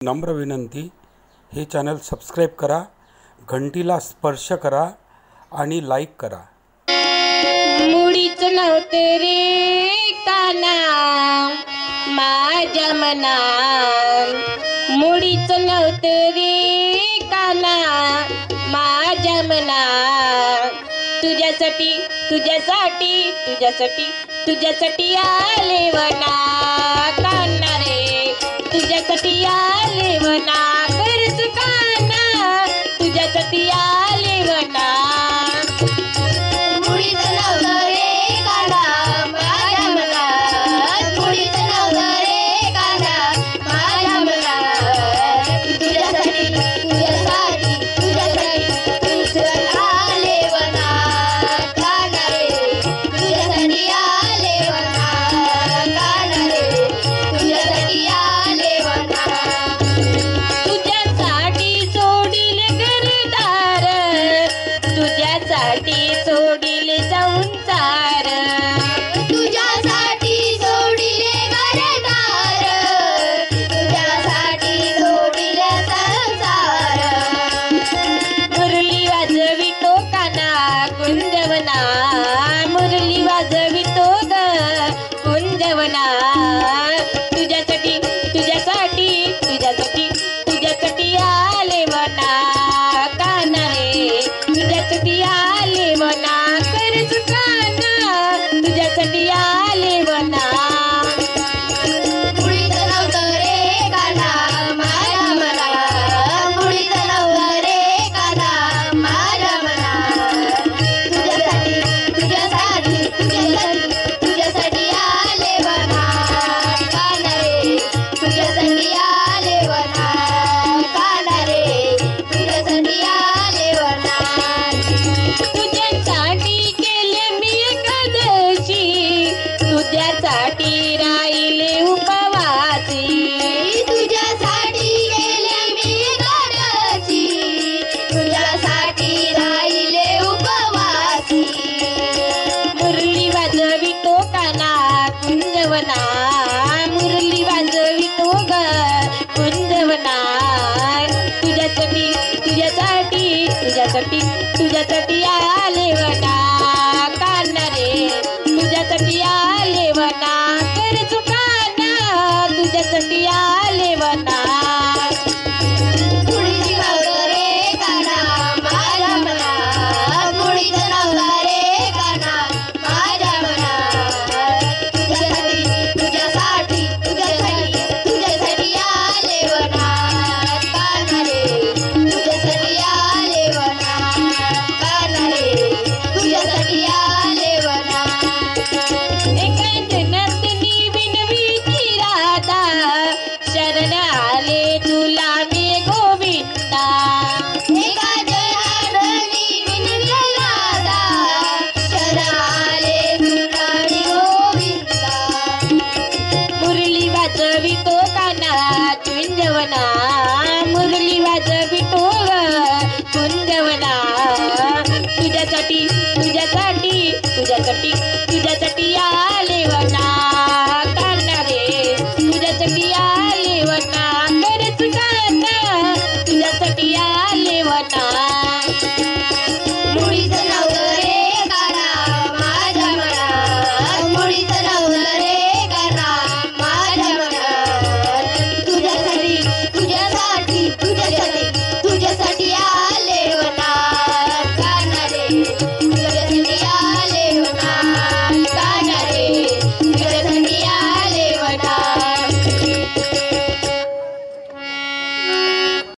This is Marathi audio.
नम्र विनंती, हे चॅनल सबस्क्राईब करा, घंटीला स्पर्श करा आणि लाईक करा। मुळीच नव्हते रे काना माझ्या मनात, मुळीच नव्हते रे काना माझ्या मनात। तुझ्यासाठी तुझ्यासाठी तुझ्यासाठी तुझ्यासाठी आले वना काना रे, तुझ्यासाठी आले वना करस काना, तुझ्यासाठी आले वना। मुळीच नव्हतं रे काना माझ्या मनात, मुळीच नव्हतं रे काना माझ्या मनात। तुझ्यासाठी तुझ्यासाठी तुझ्यासाठी तुझ्यासाठी आले वना काना रे, तुझ्यासाठी आले वना काना रे, तुझ्यासाठी आले वना। तुझ्यासाठी सोडील घरदार, तुझ्यासाठी सोडील संसार, तुझ्यासाठी सोडिले घरदार, तुझ्यासाठी सोडिले संसार। मुरली वाजवितो काना कुंजवना, मुरली वाजवितो ग कुंजवना। तुझ्यासाठी तुझ्यासाठी तुझ्यासाठी तुझ्यासाठी आले वना काना रे, तुझ्यासाठी आले वना करस काना, तुझ्यासाठी आले वना। मुळीच नव्हतं रे काना माझ्या मनात, मुळीच नव्हतं रे काना माझ्या मनात। तुझ्यासाठी तुझ्यासाठी तुझ्यासाठी तुझ्यासाठी आले वना काना रे, तुझ्यासाठी आले वना काना रे, तुझ्यासाठी आले वना। तुझ्यासाठी केले मी एकादशी, तुझ्यासाठी राहिले उपवासी, तुझ्यासाठी गेले मी एकादशी, तुझ्यासाठी राहिले उपवासी। मुरली वाजवितो काना कुंजवना, मुरली वाजवितो ग कुंजवना। तुझ्यासाठी तुझ्यासाठी तुझ्यासाठी तुझ्यासाठी आले वना काना रे, तुझ्यासाठी आले वना करस काना, तुझ्यासाठी आले वना। मुळीच नव्हतं रे काना माझ्या मनात, मुळीच नव्हतं रे काना माझ्या मनात। तुझ्यासाठी तुझ्यासाठी तुझ्यासाठी तुझ्यासाठी आले वना काना रे, तुझ्यासाठी आले वना काना रे, तुझ्यासाठी आले वना। एका जनातनी विनवीची राधा, शरण आले तुला मी गोविंदा। एका जनार्दनी विनवी राधा, शरण आले तुला मी गोविंदा। मुरली वाजवितो काना कुंजवना, मुरली वाजवितो